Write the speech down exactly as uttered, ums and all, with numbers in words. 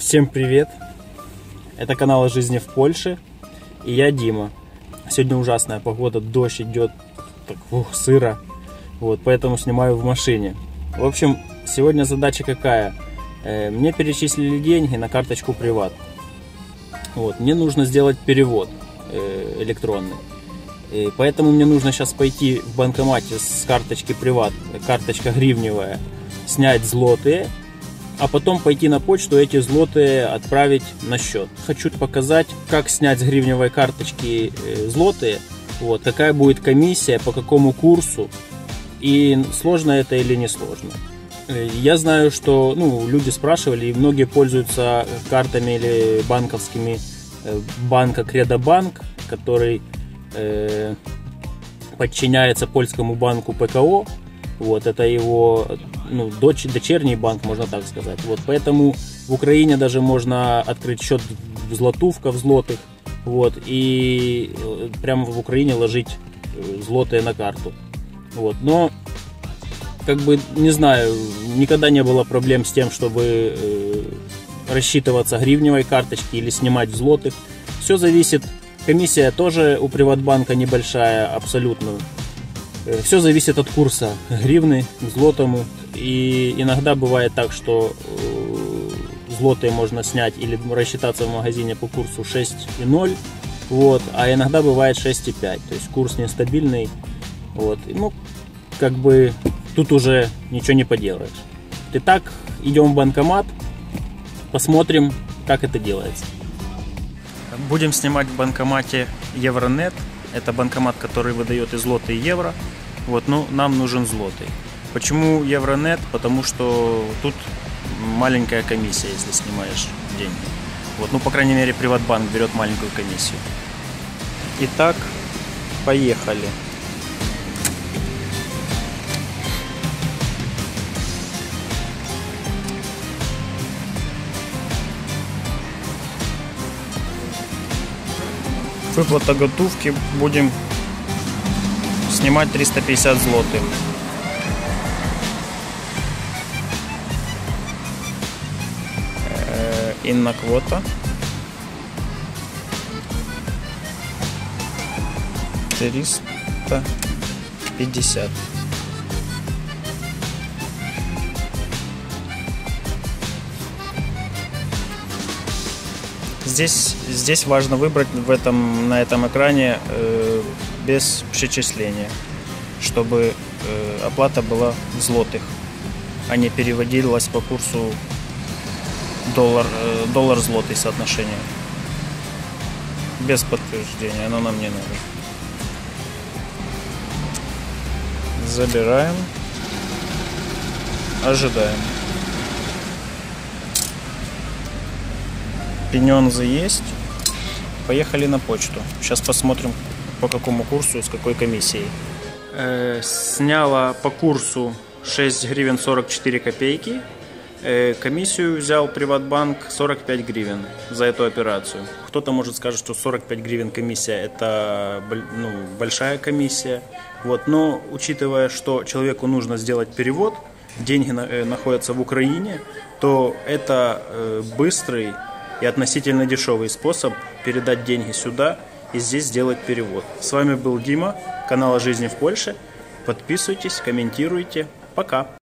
Всем привет! Это канал о жизни в Польше, и я Дима. Сегодня ужасная погода, дождь идет, так, ух, сыро, вот, поэтому снимаю в машине. В общем, сегодня задача какая? Мне перечислили деньги на карточку Приват. Вот, мне нужно сделать перевод электронный. И поэтому мне нужно сейчас пойти в банкомате с карточки Приват, карточка гривневая, снять злотые, а потом пойти на почту эти злотые отправить на счет. Хочу показать, как снять с гривневой карточки злотые, вот, какая будет комиссия, по какому курсу, и сложно это или не сложно. Я знаю, что ну, люди спрашивали, и многие пользуются картами или банковскими банка Кредобанк, который э, подчиняется польскому банку ПКО. Вот, это его ну, дочь, дочерний банк, можно так сказать. Вот, поэтому в Украине даже можно открыть счет в злотувках, в злотых, вот, и прямо в Украине ложить злотые на карту. Вот, но, как бы, не знаю, никогда не было проблем с тем, чтобы э, рассчитываться гривневой карточки или снимать в злотых. Все зависит, комиссия тоже у Приватбанка небольшая, абсолютно. Все зависит от курса гривны к злотому. И иногда бывает так, что злотые можно снять или рассчитаться в магазине по курсу шесть и ноль, вот, а иногда бывает шесть и пять. То есть курс нестабильный. Вот. Ну, как бы тут уже ничего не поделаешь. Итак, идем в банкомат, посмотрим, как это делается. Будем снимать в банкомате Евронет. Это банкомат, который выдает и злоты, и евро. Вот, ну, нам нужен злотый. Почему Евронет? Потому что тут маленькая комиссия, если снимаешь деньги. Вот, ну, по крайней мере, Приватбанк берет маленькую комиссию. Итак, поехали. Выплата готовки, будем снимать триста пятьдесят злотых. Инна квота. триста пятьдесят. Здесь, здесь важно выбрать в этом, на этом экране э, без причисления, чтобы э, оплата была в злотых, а не переводилась по курсу доллар, э, доллар-злотый соотношение. Без подтверждения, оно нам не надо. Забираем, ожидаем. Пенёнзы есть. Поехали на почту. Сейчас посмотрим, по какому курсу, с какой комиссией. Э, сняла по курсу шесть гривен сорок четыре копейки. Э, комиссию взял Приватбанк сорок пять гривен за эту операцию. Кто-то может сказать, что сорок пять гривен комиссия это ну, большая комиссия. Вот, но учитывая, что человеку нужно сделать перевод, деньги на, э, находятся в Украине, то это э, быстрый и относительно дешевый способ передать деньги сюда и здесь сделать перевод. С вами был Дима, канал о жизни в Польше. Подписывайтесь, комментируйте. Пока!